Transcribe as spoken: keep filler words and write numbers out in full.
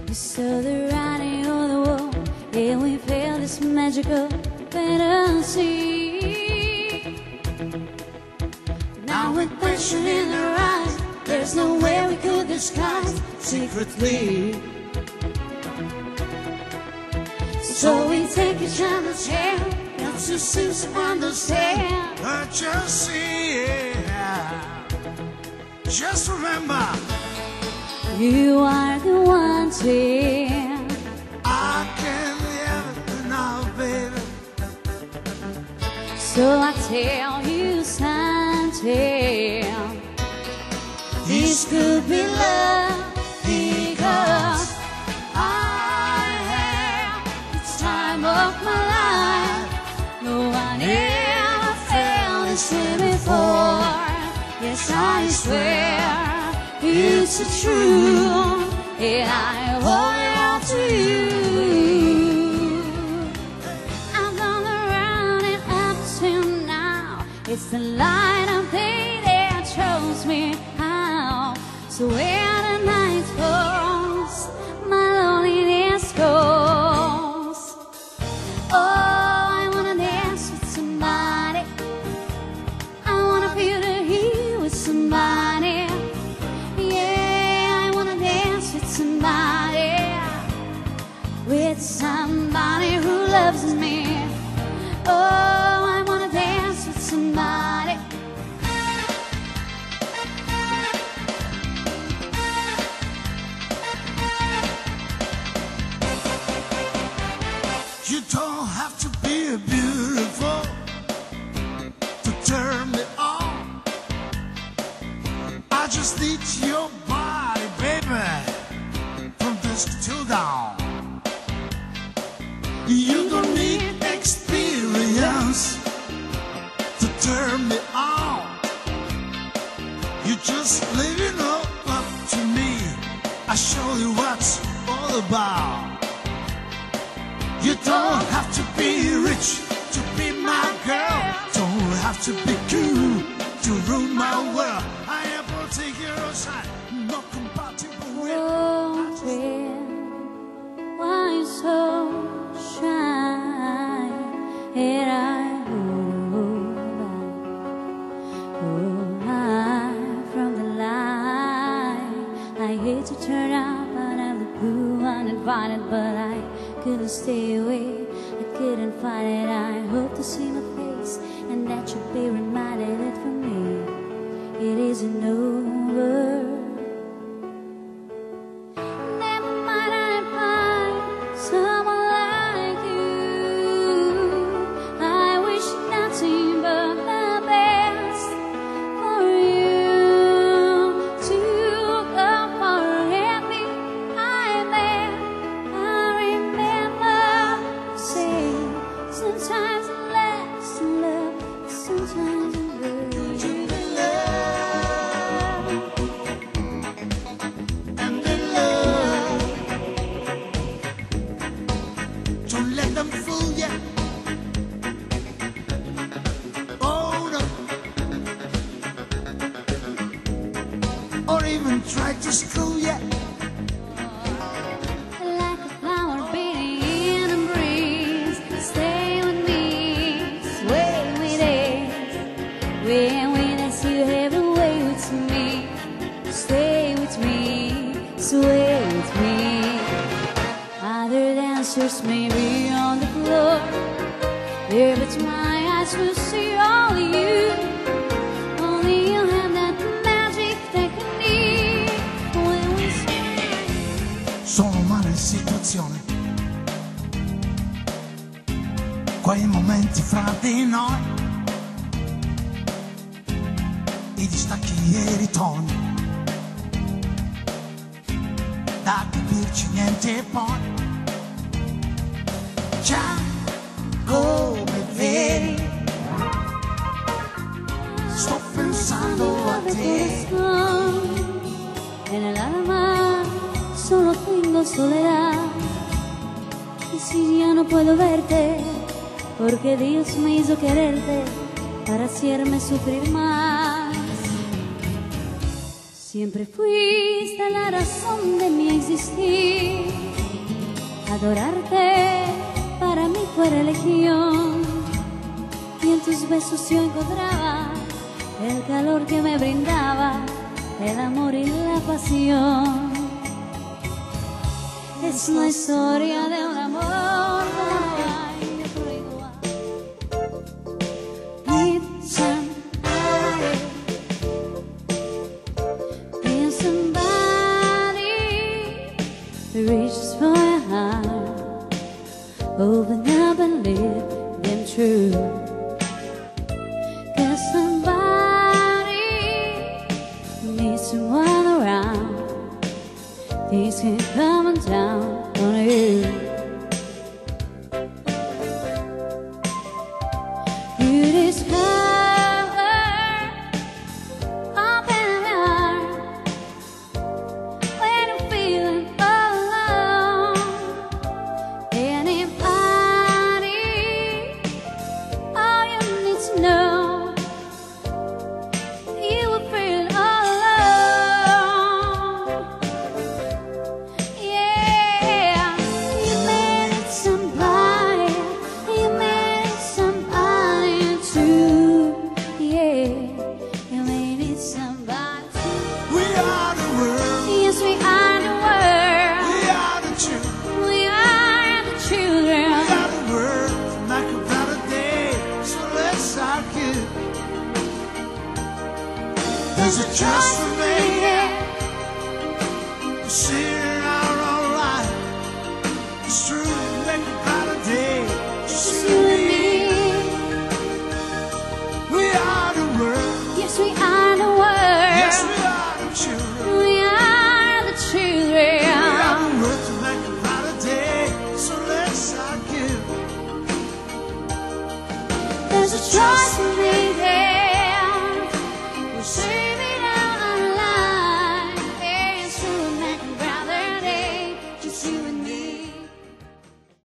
We saw the writing on the wall, and we felt this magical fantasy. Now with passion in our eyes, there's no way we could disguise secretly. So we take each other's hand, not too soon to understand. But just see, yeah. Just remember, you are the one, dear. I can't live now, baby. So I tell you something, this could be love, because I have the time of my life. No one ever felt this way before. Yes, I swear it's true, and I owe it all to you. I've gone around and up till now. It's the light of day that shows me how. So when the night falls, my loneliness goes. Oh, I wanna dance with somebody. I wanna feel the heat with somebody. Yeah, I wanna dance with somebody. With somebody who loves me. Oh, I wanna dance with somebody. You don't have to be beautiful to turn me on. I just need your body, baby, from dusk till dawn. You don't need experience to turn me on. You just leave it all up to me. I show you what's all about. You don't have to be rich to be my girl. Don't have to be cool to rule my world. I am take your side, not compatible with. Oh, dear, why so shy? And I oh, hide from the light. I hate to turn up out of the blue uninvited, but I couldn't stay away. I couldn't fight it. I hope to see my face and that you'll be reminded that for me it isn't over. Never mind, I find someone like you. I wish nothing but the best for you. To come forget me, I met, I remember saying sometimes less love, sometimes love. Don't let them fool ya. Oh no. Or even try to school ya. Like a flower beating in a breeze, stay with me, sway with it. When we dance, you have a way with me. Stay with me, sway with me. Other dancers may be on the floor, there but my eyes will see only you. Only you have that magic that can need when we sing. Sono umane in situazione, quei momenti fra di noi, i distacchi e i ritorni, da capirci niente e poi. Già come vedi, sto pensando a te. En el alma solo tengo soledad. Y si ya no puedo verte, porque Dios me hizo quererte para hacerme sufrir más. Si Siempre fuiste la razón de mi existir. Adorarte para mí fue religión. Y en tus besos yo encontraba el calor que me brindaba el amor y la pasión. Es la historia de un amor que no hay otro igual. Need somebody, need somebody who reaches for your heart. Open up and live them true. Cause somebody needs someone around. Things can come down on you. You discover, open your heart when you're feeling all alone. Anybody, all you need to know, you will feel all alone. Yeah, you made it somebody, you made it somebody too. Yeah, you made it somebody too. We are the world. Yes, we are the world. We are the children. We are the children. We are the world. Like a better day. So let's rock it. There's a trust for me. Sitting out all right. It's true. Make a better day. Just Just you you and and me. me. We are the world. Yes, we are the world. Yes, we are the children. We are the children. We are the world to make a better day. So let's rock it. There's a choice